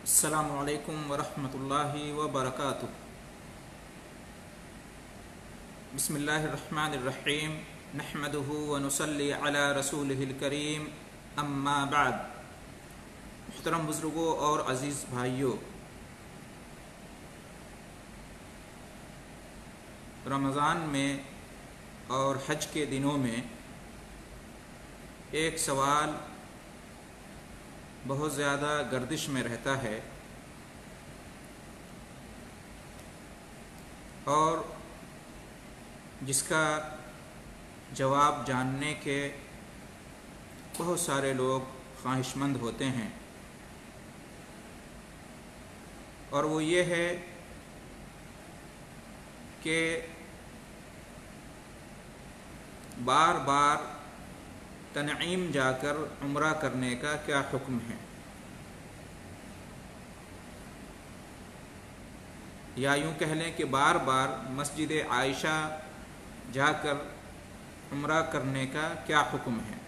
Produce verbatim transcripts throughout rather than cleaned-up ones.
السلام علیکم ورحمۃ اللہ وبرکاتہ۔ بسم اللہ الرحمن الرحیم، نحمدہ ونصلی علی رسولہ الکریم، اما بعد۔ محترم بزرگوں اور عزیز بھائیوں، رمضان میں اور حج کے دنوں میں ایک سوال بہت زیادہ گردش میں رہتا ہے اور جس کا جواب جاننے کے بہت سارے لوگ خواہش مند ہوتے ہیں، اور وہ یہ ہے کہ بار بار تنعیم جا کر عمرہ کرنے کا کیا حکم ہے، یا یوں کہہ لیں کہ بار بار مسجد عائشہ جا کر عمرہ کرنے کا کیا حکم ہے۔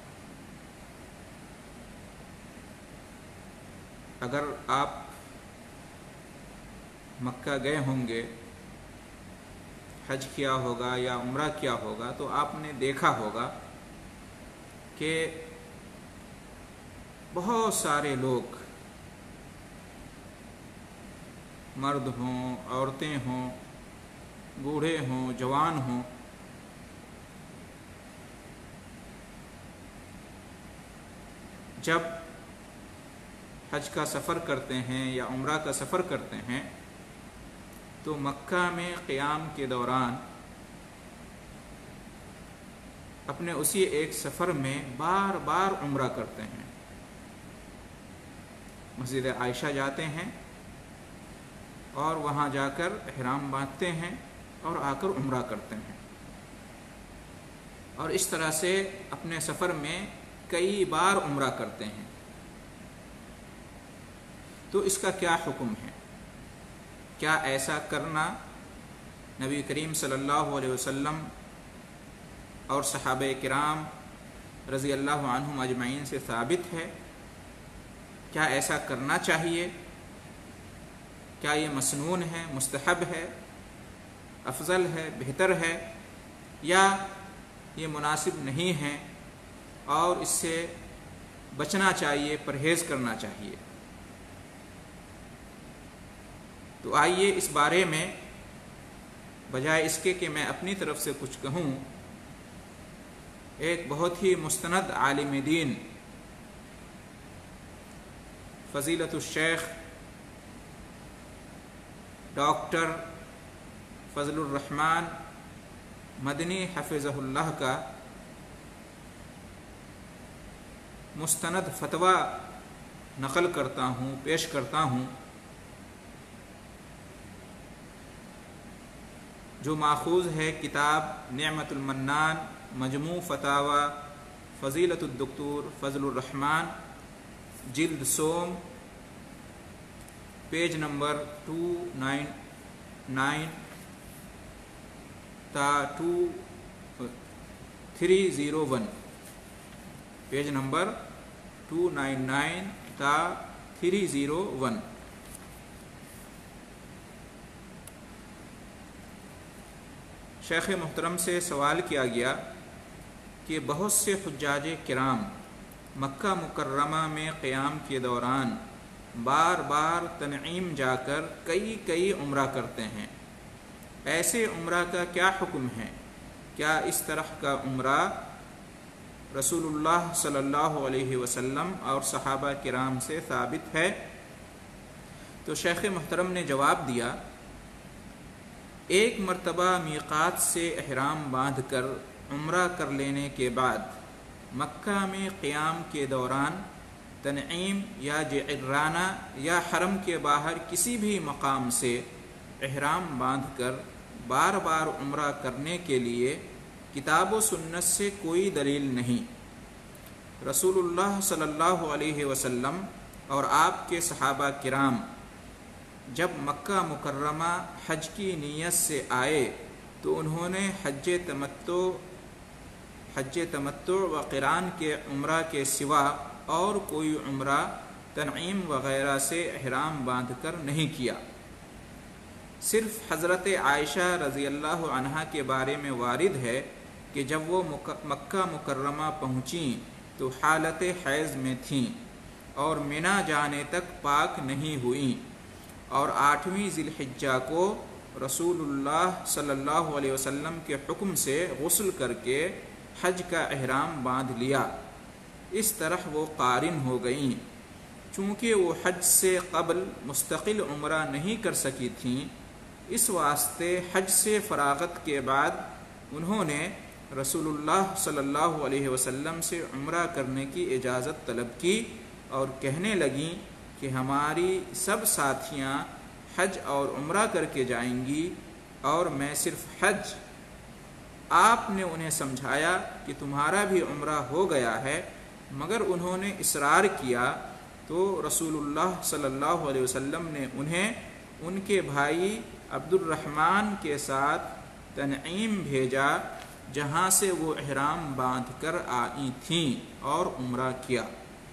اگر آپ مکہ گئے ہوں گے، حج کیا ہوگا یا عمرہ کیا ہوگا، تو آپ نے دیکھا ہوگا کہ بہت سارے لوگ، مرد ہوں، عورتیں ہوں، بوڑھے ہوں، جوان ہوں، جب حج کا سفر کرتے ہیں یا عمرہ کا سفر کرتے ہیں تو مکہ میں قیام کے دوران اپنے اسی ایک سفر میں بار بار عمرہ کرتے ہیں، مسجد عائشہ جاتے ہیں اور وہاں جا کر احرام باندھتے ہیں اور آ کر عمرہ کرتے ہیں، اور اس طرح سے اپنے سفر میں کئی بار عمرہ کرتے ہیں۔ تو اس کا کیا حکم ہے؟ کیا ایسا کرنا نبی کریم صلی اللہ علیہ وسلم اور صحابہ کرام رضی اللہ عنہم اجمعین سے ثابت ہے؟ کیا ایسا کرنا چاہیے؟ کیا یہ مسنون ہے، مستحب ہے، افضل ہے، بہتر ہے، یا یہ مناسب نہیں ہے اور اس سے بچنا چاہیے، پرہیز کرنا چاہیے؟ تو آئیے اس بارے میں، بجائے اس کے کہ میں اپنی طرف سے کچھ کہوں، ایک بہت ہی مستند عالم دین فضیلت الشیخ ڈاکٹر فضل الرحمن مدنی حفظہ اللہ کا مستند فتویٰ نقل کرتا ہوں، پیش کرتا ہوں، جو ماخوذ ہے کتاب نعمت المنان مجموع فتاوی فضیلت الدکتور فضل الرحمن، جلد سوم، page number two nine nine تا two three zero one, page number two nine nine تا تھری زیرو ون۔ شیخ محترم سے سوال کیا گیا کہ بہت سے حجاج کرام مکہ مکرمہ میں قیام کے دوران بار بار تنعیم جا کر کئی کئی عمرہ کرتے ہیں، ایسے عمرہ کا کیا حکم ہے؟ کیا اس طرح کا عمرہ رسول اللہ صلی اللہ علیہ وسلم اور صحابہ کرام سے ثابت ہے؟ تو شیخ محترم نے جواب دیا، ایک مرتبہ میقات سے احرام باندھ کر عمرہ کر لینے کے بعد مکہ میں قیام کے دوران تنعیم یا جعرانہ یا حرم کے باہر کسی بھی مقام سے احرام باندھ کر بار بار عمرہ کرنے کے لیے کتاب و سنت سے کوئی دلیل نہیں۔ رسول اللہ صلی اللہ علیہ وسلم اور آپ کے صحابہ کرام جب مکہ مکرمہ حج کی نیت سے آئے تو انہوں نے حج تمتع حج تمتع و قران کے عمرہ کے سوا اور کوئی عمرہ تنعیم وغیرہ سے احرام باندھ کر نہیں کیا۔ صرف حضرت عائشہ رضی اللہ عنہا کے بارے میں وارد ہے کہ جب وہ مکہ مکرمہ پہنچیں تو حالت حیض میں تھیں اور منا جانے تک پاک نہیں ہوئیں، اور آٹھویں ذی الحجہ کو رسول اللہ صلی اللہ علیہ وسلم کے حکم سے غسل کر کے حج کا احرام باندھ لیا۔ اس طرح وہ قارن ہو گئیں۔ چونکہ وہ حج سے قبل مستقل عمرہ نہیں کر سکی تھیں، اس واسطے حج سے فراغت کے بعد انہوں نے رسول اللہ صلی اللہ علیہ وسلم سے عمرہ کرنے کی اجازت طلب کی اور کہنے لگیں کہ ہماری سب ساتھیاں حج اور عمرہ کر کے جائیں گی اور میں صرف حج۔ آپ نے انہیں سمجھایا کہ تمہارا بھی عمرہ ہو گیا ہے، مگر انہوں نے اصرار کیا تو رسول اللہ صلی اللہ علیہ وسلم نے انہیں ان کے بھائی عبد الرحمن کے ساتھ تنعیم بھیجا، جہاں سے وہ احرام باندھ کر آئی تھیں اور عمرہ کیا۔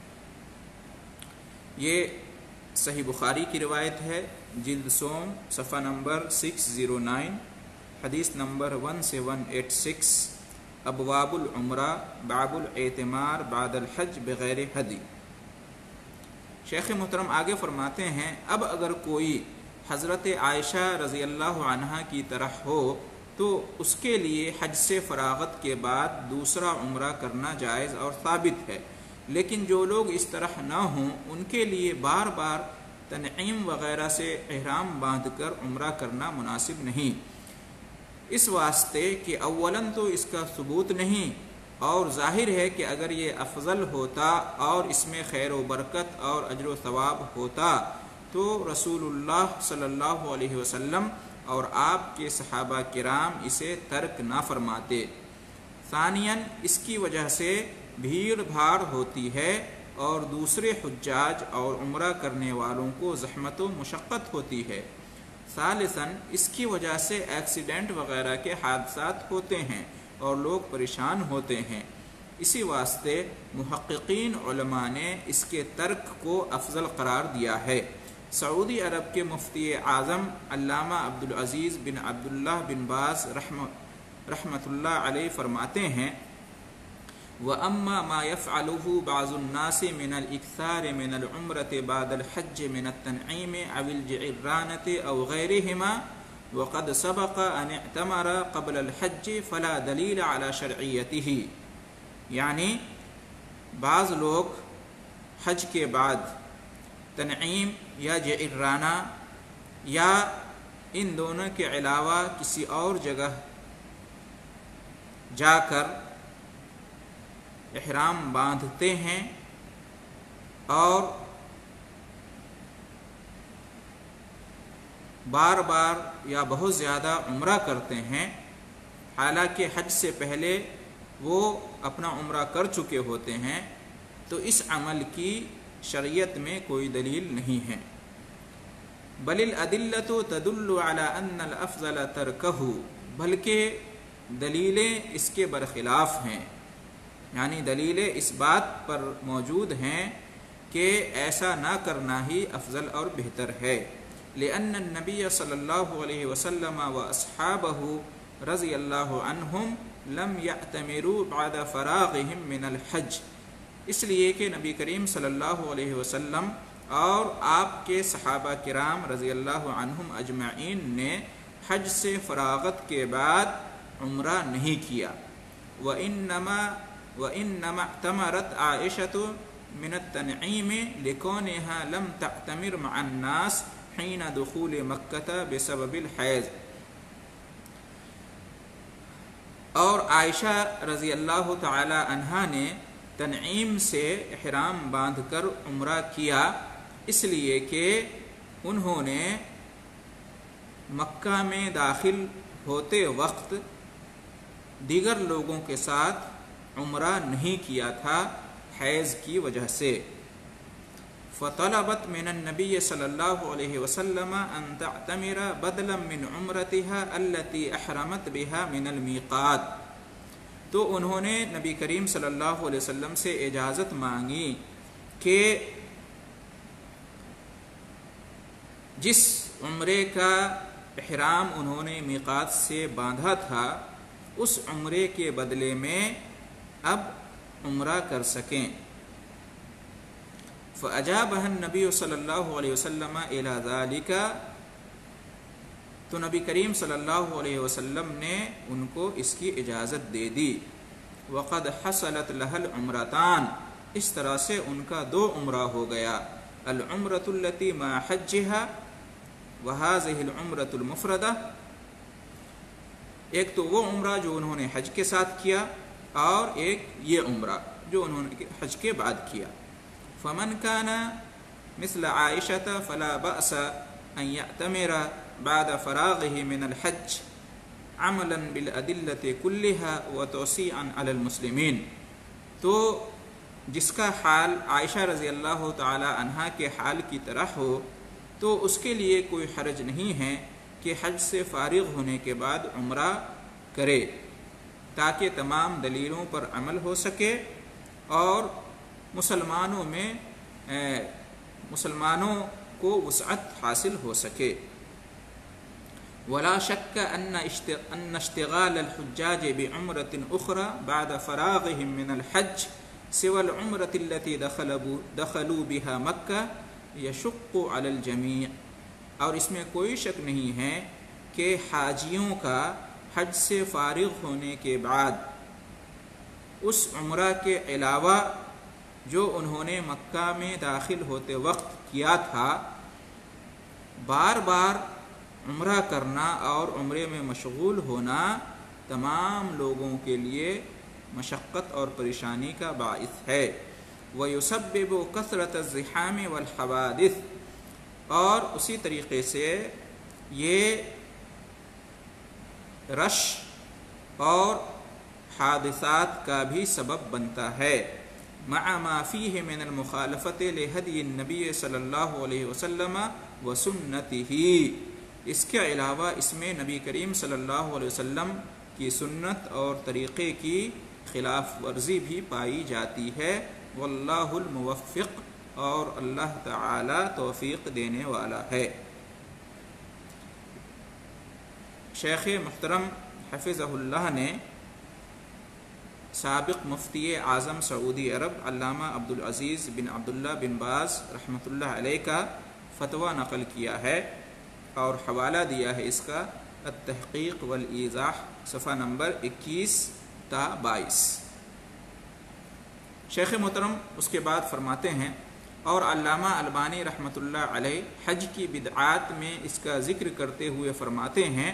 یہ صحیح بخاری کی روایت ہے، جلد سوم صفحہ نمبر سکس زیرو نائن، حدیث number one seven eight six, ابواب العمرہ باب الاعتمار بعد الحج بغیر ہدی۔ شیخ محترم آگے فرماتے ہیں، اب اگر کوئی حضرت عائشہ رضی اللہ عنہا کی طرح ہو تو اس کے لیے حج سے فراغت کے بعد دوسرا عمرہ کرنا جائز اور ثابت ہے، لیکن جو لوگ اس طرح نہ ہوں ان کے لیے بار بار تنعیم وغیرہ سے احرام باندھ کر عمرہ کرنا مناسب نہیں، اس واسطے کہ اولاً تو اس کا ثبوت نہیں، اور ظاہر ہے کہ اگر یہ افضل ہوتا اور اس میں خیر و برکت اور اجر و ثواب ہوتا تو رسول اللہ صلی اللہ علیہ وسلم اور آپ کے صحابہ کرام اسے ترک نہ فرماتے۔ ثانیاً اس کی وجہ سے بھیڑ بھاڑ ہوتی ہے اور دوسرے حجاج اور عمرہ کرنے والوں کو زحمت و مشقت ہوتی ہے۔ ثالثاً اس کی وجہ سے ایکسیڈنٹ وغیرہ کے حادثات ہوتے ہیں اور لوگ پریشان ہوتے ہیں، اسی واسطے محققین علماء نے اس کے ترک کو افضل قرار دیا ہے۔ سعودی عرب کے مفتی اعظم علامہ عبدالعزیز بن عبداللہ بن باز رحمۃ اللہ علیہ فرماتے ہیں، وَأَمَّا مَا يَفْعَلُهُ بَعْضُ النَّاسِ مِنَ الْإِكْثَارِ مِنَ الْعُمْرَةِ بَعْدَ الْحَجِّ مِنَ التَّنْعِيمِ أَوِ الْجِعِرَّانَةِ أَوْ غَيْرِهِمَا وَقَدْ سَبَقَ أَنِ اعْتَمَرَ قَبْلَ الْحَجِّ فَلَا دَلِيلَ عَلَى شَرْعِيَّتِهِ، یعنی بعض لوگ حج کے بعد تنعیم یا جعرانہ یا ان دونوں کے علاوہ کسی اور جگہ جا کر احرام باندھتے ہیں اور بار بار یا بہت زیادہ عمرہ کرتے ہیں، حالانکہ حج سے پہلے وہ اپنا عمرہ کر چکے ہوتے ہیں، تو اس عمل کی شریعت میں کوئی دلیل نہیں ہے۔ بل الادلۃ تدل علی ان الافضل ترکہ، بلکہ دلیلیں اس کے برخلاف ہیں، یعنی دلیلیں اس بات پر موجود ہیں کہ ایسا نہ کرنا ہی افضل اور بہتر ہے۔ لأن النبی صلی اللہ علیہ وسلم واصحابہ رضی اللہ عنہم لم یعتمروا بعد فراغہم من الحج، اس لیے کہ نبی کریم صلی اللہ علیہ وسلم اور آپ کے صحابہ کرام رضی اللہ عنہم اجمعین نے حج سے فراغت کے بعد عمرہ نہیں کیا۔ وَإِنَّمَا وَإِنَّمَا اعْتَمَرَتْ عَائِشَةُ مِنَ التَّنْعِيمِ لِكَوْنِهَا لَمْ تَعْتَمِرْ مَعَ النَّاسِ حِينَ دُخُولِ مَكَّةَ بِسَبَبِ الْحَيْضِ، اور عائشہ رضی اللہ تعالی عنہا نے تنعیم سے احرام باندھ کر عمرہ کیا، اس لیے کہ انہوں نے مکہ میں داخل ہوتے وقت دیگر لوگوں کے ساتھ عمرہ نہیں کیا تھا حیض کی وجہ سے۔ فطلبت من النبی صلی اللہ علیہ وسلم ان تعتمر بدلا من عمرتها التي احرمت بها من المیقات، تو انہوں نے نبی کریم صلی اللہ علیہ وسلم سے اجازت مانگی کہ جس عمرے کا احرام انہوں نے میقات سے باندھا تھا اس عمرے کے بدلے میں اب عمرہ کر سکیں۔ فَأَجَابَهَا النَّبِيُّ صلی اللہ علیہ وسلم إِلَى ذَلِكَ، تو نبی کریم صلی اللہ علیہ وسلم نے ان کو اس کی اجازت دے دی۔ وَقَدْ حَصَلَتْ لَهَا الْعُمْرَتَانِ، اس طرح سے ان کا دو عمرہ ہو گیا، العمرۃ التي مع حجها وهذه العمرۃ المفردہ، ایک تو وہ عمرہ جو انہوں نے حج کے ساتھ کیا اور ایک یہ عمرہ جو انہوں نے حج کے بعد کیا۔ فمن كان مثل عائشة فلا بأس أن يأتمر بعد فراغه من الحج عملا بالأدلة كلها وتوسيعا على المسلمين، تو جس کا حال عائشہ رضی اللہ تعالی عنہا کے حال کی طرح ہو تو اس کے لیے کوئی حرج نہیں ہے کہ حج سے فارغ ہونے کے بعد عمرہ کرے، تاکہ تمام دلیلوں پر عمل ہو سکے اور مسلمانوں میں مسلمانوں کو وسعت حاصل ہو سکے۔ ولا شک ان ان اشتغال الحجاج بعمرة اخرى بعد فراغهم من الحج سوى العمرة التي دخلوا بها مکہ یشق علی الجمیع، اور اس میں کوئی شک نہیں ہے کہ حاجیوں کا حج سے فارغ ہونے کے بعد اس عمرہ کے علاوہ جو انہوں نے مکہ میں داخل ہوتے وقت کیا تھا، بار بار عمرہ کرنا اور عمرے میں مشغول ہونا تمام لوگوں کے لیے مشقت اور پریشانی کا باعث ہے۔ وَيُسَبِّبُ كَثْرَةَ الزِّحَامِ وَالْحَوَادِثِ، اور اسی طریقے سے یہ رش اور حادثات کا بھی سبب بنتا ہے، مع ما فیہ من المخالفت لہدی النبی صلی اللہ علیہ وسلم وسنتہ، اس کے علاوہ اس میں نبی کریم صلی اللہ علیہ وسلم کی سنت اور طریقے کی خلاف ورزی بھی پائی جاتی ہے۔ واللہ الموفق، اور اللہ تعالی توفیق دینے والا ہے۔ شیخ محترم حفظہ اللہ نے سابق مفتی اعظم سعودی عرب علامہ عبدالعزیز بن عبداللہ بن باز رحمۃ اللہ علیہ کا فتویٰ نقل کیا ہے اور حوالہ دیا ہے اس کا التحقیق والایضاح، صفحہ نمبر اکیس تا بائیس۔ شیخ محترم اس کے بعد فرماتے ہیں، اور علامہ البانی رحمۃ اللہ علیہ حج کی بدعات میں اس کا ذکر کرتے ہوئے فرماتے ہیں،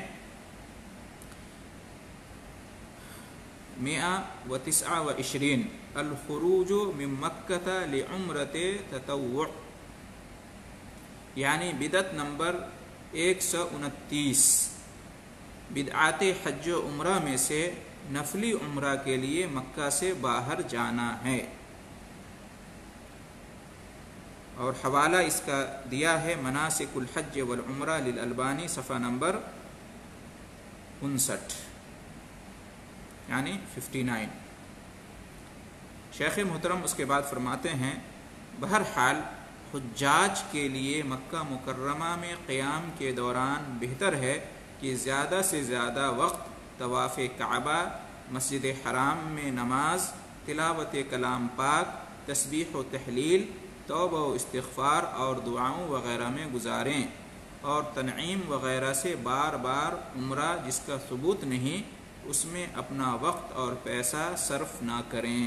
مئہ و تسعہ و عشرین الخروج من مکہ لعمرۃ تطوع، یعنی بدعت نمبر ایک سو انتیس، بدعات حج و عمرہ میں سے نفلی عمرہ کے لیے مکہ سے باہر جانا ہے، اور حوالہ اس کا دیا ہے مناسک الحج والعمرہ للالبانی، صفحہ نمبر انسٹھ، یعنی اناون۔ شیخ محترم اس کے بعد فرماتے ہیں، بہرحال حجاج کے لیے مکہ مکرمہ میں قیام کے دوران بہتر ہے کہ زیادہ سے زیادہ وقت طواف کعبہ، مسجد حرام میں نماز، تلاوت کلام پاک، تسبیح و تحلیل، توبہ و استغفار اور دعاؤں وغیرہ میں گزاریں، اور تنعیم وغیرہ سے بار بار عمرہ جس کا ثبوت نہیں اس میں اپنا وقت اور پیسہ صرف نہ کریں۔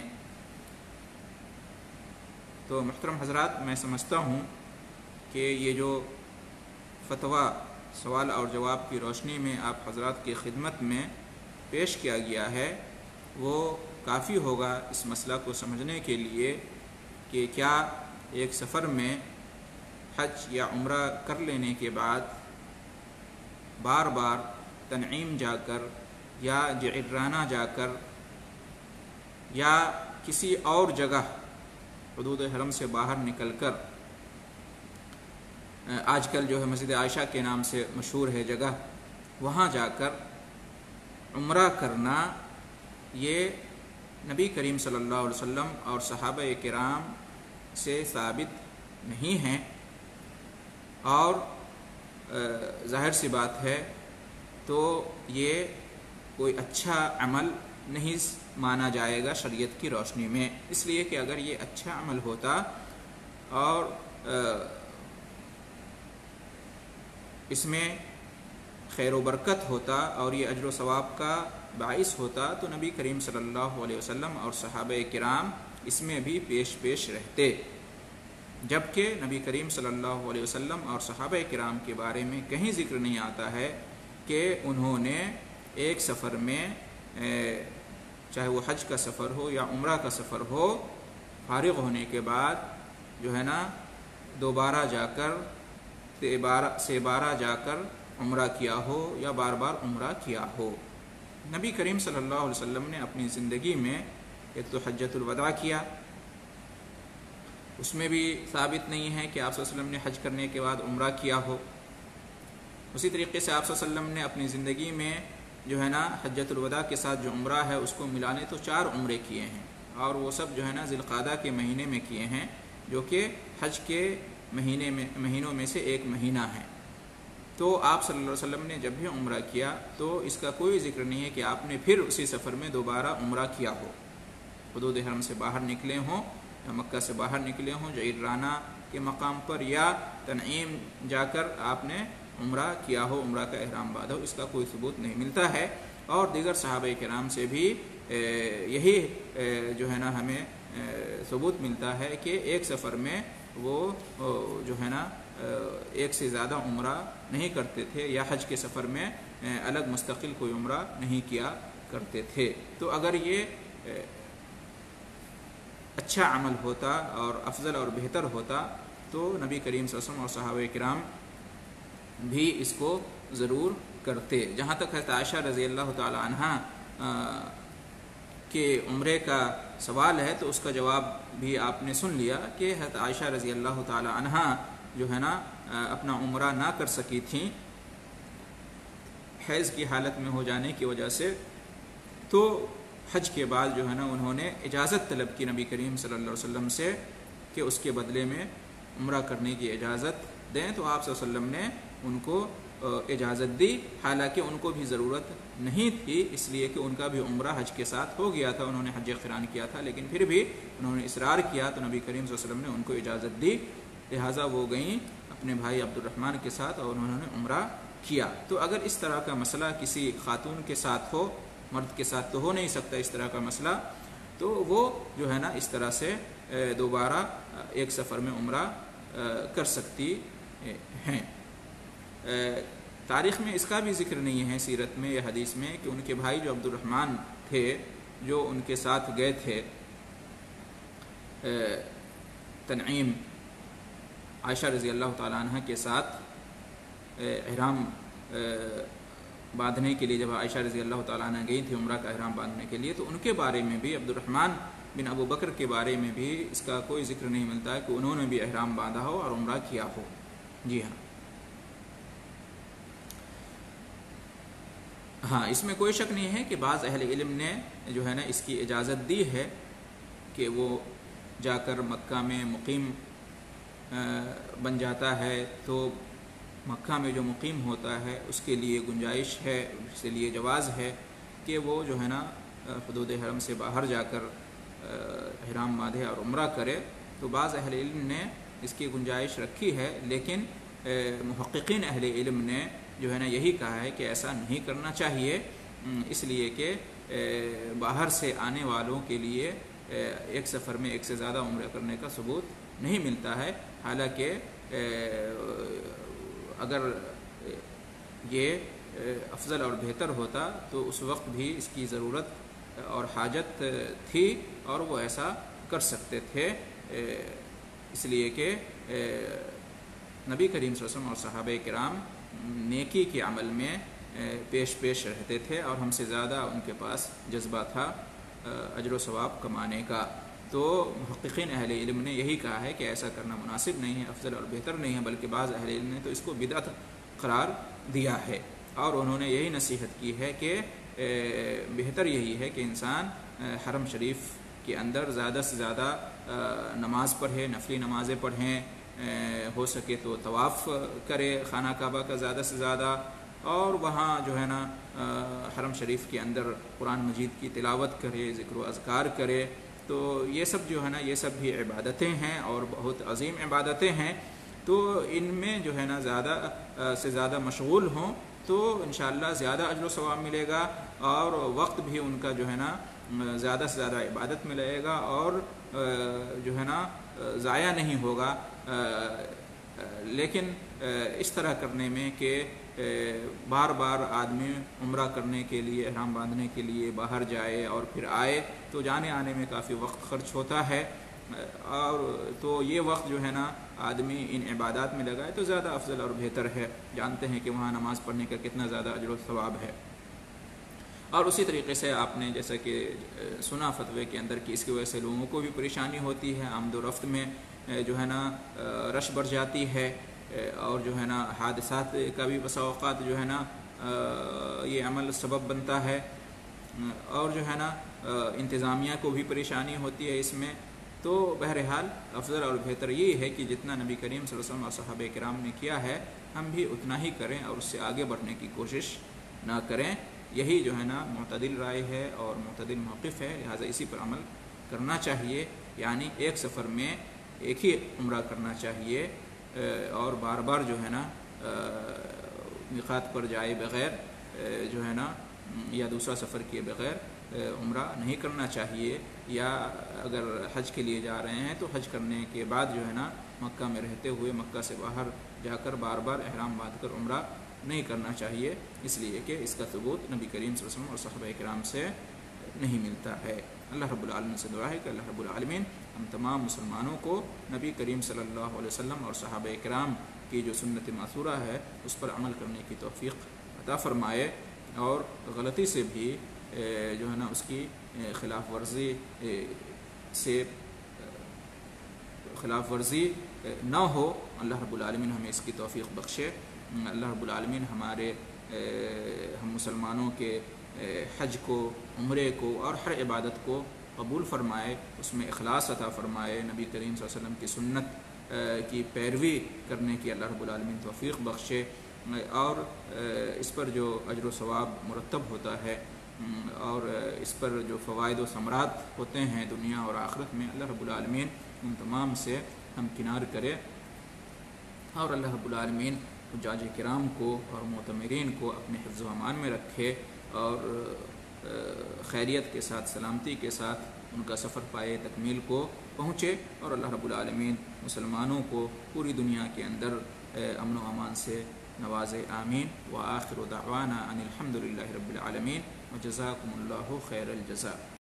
تو محترم حضرات، میں سمجھتا ہوں کہ یہ جو فتویٰ سوال اور جواب کی روشنی میں آپ حضرات کی خدمت میں پیش کیا گیا ہے وہ کافی ہوگا اس مسئلہ کو سمجھنے کے لیے کہ کیا ایک سفر میں حج یا عمرہ کر لینے کے بعد بار بار تنعیم جا کر یا جعرانہ جا کر یا کسی اور جگہ حدود حرم سے باہر نکل کر، آج کل جو ہے مسجد عائشہ کے نام سے مشہور ہے جگہ، وہاں جا کر عمرہ کرنا یہ نبی کریم صلی اللہ علیہ وسلم اور صحابہ کرام سے ثابت نہیں ہیں، اور ظاہر سی بات ہے تو یہ کوئی اچھا عمل نہیں مانا جائے گا شریعت کی روشنی میں، اس لیے کہ اگر یہ اچھا عمل ہوتا اور اس میں خیر و برکت ہوتا اور یہ اجر و ثواب کا باعث ہوتا تو نبی کریم صلی اللہ علیہ وسلم اور صحابہ کرام اس میں بھی پیش پیش رہتے، جبکہ نبی کریم صلی اللہ علیہ وسلم اور صحابہ کرام کے بارے میں کہیں ذکر نہیں آتا ہے کہ انہوں نے ایک سفر میں چاہے وہ حج کا سفر ہو یا عمرہ کا سفر ہو، فارغ ہونے کے بعد جو ہے نا دوبارہ جا کر سے بارہ جا کر عمرہ کیا ہو یا بار بار عمرہ کیا ہو۔ نبی کریم صلی اللہ علیہ وسلم نے اپنی زندگی میں ایک تو حجۃ الوداع کیا، اس میں بھی ثابت نہیں ہے کہ آپ صلی اللہ علیہ وسلم نے حج کرنے کے بعد عمرہ کیا ہو۔ اسی طریقے سے آپ صلی اللہ علیہ وسلم نے اپنی زندگی میں جو ہے نا حجۃ الوداع کے ساتھ جو عمرہ ہے اس کو ملانے تو چار عمرے کیے ہیں، اور وہ سب جو ہے نا ذی القعدہ کے مہینے میں کیے ہیں، جو کہ حج کے مہینے میں مہینوں میں سے ایک مہینہ ہے۔ تو آپ صلی اللہ علیہ وسلم نے جب بھی عمرہ کیا تو اس کا کوئی ذکر نہیں ہے کہ آپ نے پھر اسی سفر میں دوبارہ عمرہ کیا ہو، حدود حرم سے باہر نکلے ہوں یا مکہ سے باہر نکلے ہوں جعرانہ کے مقام پر یا تنعیم جا کر آپ نے عمرہ کیا ہو، عمرہ کا احرام باندھا ہو، اس کا کوئی ثبوت نہیں ملتا ہے۔ اور دیگر صحابہ کرام سے بھی یہی جو ہے نا ہمیں ثبوت ملتا ہے کہ ایک سفر میں وہ جو ہے نا ایک سے زیادہ عمرہ نہیں کرتے تھے یا حج کے سفر میں الگ مستقل کوئی عمرہ نہیں کیا کرتے تھے۔ تو اگر یہ اچھا عمل ہوتا اور افضل اور بہتر ہوتا تو نبی کریم صلی اللہ علیہ وسلم اور صحابہ کرام بھی اس کو ضرور کرتے۔ جہاں تک حضرت عائشہ رضی اللہ تعالی عنہ کے عمرے کا سوال ہے تو اس کا جواب بھی آپ نے سن لیا کہ حضرت عائشہ رضی اللہ تعالی عنہ جو ہے نا اپنا عمرہ نہ کر سکی تھیں حیض کی حالت میں ہو جانے کی وجہ سے، تو حج کے بعد جو ہے نا انہوں نے اجازت طلب کی نبی کریم صلی اللہ علیہ وسلم سے کہ اس کے بدلے میں عمرہ کرنے کی اجازت دیں، تو آپ صلی اللہ علیہ وسلم نے ان کو اجازت دی، حالانکہ ان کو بھی ضرورت نہیں تھی، اس لیے کہ ان کا بھی عمرہ حج کے ساتھ ہو گیا تھا، انہوں نے حج قران کیا تھا، لیکن پھر بھی انہوں نے اصرار کیا تو نبی کریم صلی اللہ علیہ وسلم نے ان کو اجازت دی، لہٰذا وہ گئیں اپنے بھائی عبد الرحمن کے ساتھ اور انہوں نے عمرہ کیا۔ تو اگر اس طرح کا مسئلہ کسی خاتون کے ساتھ ہو، مرد کے ساتھ تو ہو نہیں سکتا اس طرح کا مسئلہ، تو وہ جو ہے نا اس طرح سے دوبارہ ایک سفر میں عمرہ کر سکتی ہیں۔ تاریخ میں اس کا بھی ذکر نہیں ہے سیرت میں یا حدیث میں کہ ان کے بھائی جو عبد الرحمن تھے جو ان کے ساتھ گئے تھے تنعیم عائشہ رضی اللہ تعالیٰ عنہ کے ساتھ احرام باندھنے کے لیے، جب عائشہ رضی اللہ تعالیٰ عنہ گئی تھی عمرہ کا احرام باندھنے کے لیے، تو ان کے بارے میں بھی عبد الرحمن بن ابو بکر کے بارے میں بھی اس کا کوئی ذکر نہیں ملتا ہے کہ انہوں نے بھی احرام باندھا ہو اور عمرہ کیا ہو۔ جی ہاں ہاں اس میں کوئی شک نہیں ہے کہ بعض اہل علم نے جو ہے نا اس کی اجازت دی ہے کہ وہ جا کر مکہ میں مقیم بن جاتا ہے، تو مکہ میں جو مقیم ہوتا ہے اس کے لیے گنجائش ہے، اس کے لیے جواز ہے کہ وہ جو ہے نا حدود حرم سے باہر جا کر احرام باندھے اور عمرہ کرے، تو بعض اہل علم نے اس کی گنجائش رکھی ہے، لیکن محققین اہل علم نے جو ہے نا یہی کہا ہے کہ ایسا نہیں کرنا چاہیے، اس لیے کہ باہر سے آنے والوں کے لیے ایک سفر میں ایک سے زیادہ عمرہ کرنے کا ثبوت نہیں ملتا ہے، حالانکہ اگر یہ افضل اور بہتر ہوتا تو اس وقت بھی اس کی ضرورت اور حاجت تھی اور وہ ایسا کر سکتے تھے، اس لیے کہ نبی کریم صلی اللہ علیہ وسلم اور صحابہ کرام نیکی کے عمل میں پیش پیش رہتے تھے اور ہم سے زیادہ ان کے پاس جذبہ تھا اجر و ثواب کمانے کا۔ تو محققین اہل علم نے یہی کہا ہے کہ ایسا کرنا مناسب نہیں ہے، افضل اور بہتر نہیں ہے، بلکہ بعض اہل علم نے تو اس کو بدعت قرار دیا ہے، اور انہوں نے یہی نصیحت کی ہے کہ بہتر یہی ہے کہ انسان حرم شریف کے اندر زیادہ سے زیادہ نماز پڑھے، نفلی نمازیں پڑھیں، ہو سکے تو طواف کرے خانہ کعبہ کا زیادہ سے زیادہ، اور وہاں جو ہے نا حرم شریف کے اندر قرآن مجید کی تلاوت کرے، ذکر و اذکار کرے۔ تو یہ سب جو ہے نا یہ سب بھی عبادتیں ہیں اور بہت عظیم عبادتیں ہیں، تو ان میں جو ہے نا زیادہ سے زیادہ مشغول ہوں تو انشاءاللہ زیادہ اجر و ثواب ملے گا، اور وقت بھی ان کا جو ہے نا زیادہ سے زیادہ عبادت میں لگے گا، اور جو ہے نا ضائع نہیں ہوگا۔ لیکن اس طرح کرنے میں کہ بار بار آدمی عمرہ کرنے کے لیے، احرام باندھنے کے لیے باہر جائے اور پھر آئے، تو جانے آنے میں کافی وقت خرچ ہوتا ہے، اور تو یہ وقت جو ہے نا آدمی ان عبادات میں لگائے تو زیادہ افضل اور بہتر ہے۔ جانتے ہیں کہ وہاں نماز پڑھنے کا کتنا زیادہ اجر و ثواب ہے۔ اور اسی طریقے سے آپ نے جیسا کہ سنا فتوے کے اندر کہ اس کی وجہ سے لوگوں کو بھی پریشانی ہوتی ہے، آمد و رفت میں جو ہے نا رش بڑھ جاتی ہے، اور جو ہے نا حادثات کا بھی بسا اوقات جو ہے نا یہ عمل سبب بنتا ہے، اور جو ہے نا انتظامیہ کو بھی پریشانی ہوتی ہے اس میں۔ تو بہرحال افضل اور بہتر یہ ہے کہ جتنا نبی کریم صلی اللہ علیہ وسلم اور صحابہ کرام نے کیا ہے ہم بھی اتنا ہی کریں اور اس سے آگے بڑھنے کی کوشش نہ کریں۔ یہی جو ہے نا معتدل رائے ہے اور معتدل موقف ہے، لہٰذا اسی پر عمل کرنا چاہیے، یعنی ایک سفر میں ایک ہی عمرہ کرنا چاہیے، اور بار بار جو ہے نا میقات پر جائے بغیر جو ہے نا یا دوسرا سفر کیے بغیر عمرہ نہیں کرنا چاہیے، یا اگر حج کے لیے جا رہے ہیں تو حج کرنے کے بعد جو ہے نا مکہ میں رہتے ہوئے مکہ سے باہر جا کر بار بار احرام باندھ کر عمرہ نہیں کرنا چاہیے، اس لیے کہ اس کا ثبوت نبی کریم صلی اللہ علیہ وسلم اور صحابہ کرام سے نہیں ملتا ہے۔ اللہ رب العالمین سے دعا ہے کہ اللہ رب العالمین ہم تمام مسلمانوں کو نبی کریم صلی اللہ علیہ وسلم اور صحابہ کرام کی جو سنت ماثورہ ہے اس پر عمل کرنے کی توفیق عطا فرمائے، اور غلطی سے بھی جو ہے نا اس کی خلاف ورزی سے خلاف ورزی نہ ہو۔ اللہ رب العالمین ہمیں اس کی توفیق بخشے۔ اللہ رب العالمین ہمارے ہم مسلمانوں کے حج کو، عمرے کو اور ہر عبادت کو قبول فرمائے، اس میں اخلاص عطا فرمائے، نبی کریم صلی اللہ علیہ وسلم کی سنت کی پیروی کرنے کی اللہ رب العالمین توفیق بخشے، اور اس پر جو اجر و ثواب مرتب ہوتا ہے اور اس پر جو فوائد و ثمرات ہوتے ہیں دنیا اور آخرت میں، اللہ رب العالمین ان تمام سے ہمکنار کرے، اور اللہ رب العالمین حجاج کرام کو اور معتمرین کو اپنے حفظ و امان میں رکھے، اور خیریت کے ساتھ، سلامتی کے ساتھ ان کا سفر پائے تکمیل کو پہنچے، اور اللہ رب العالمین مسلمانوں کو پوری دنیا کے اندر امن و امان سے نوازے، آمین۔ وآخر دعوانا ان الحمد للہ رب العالمین، وجزاکم اللہ خیر الجزاء۔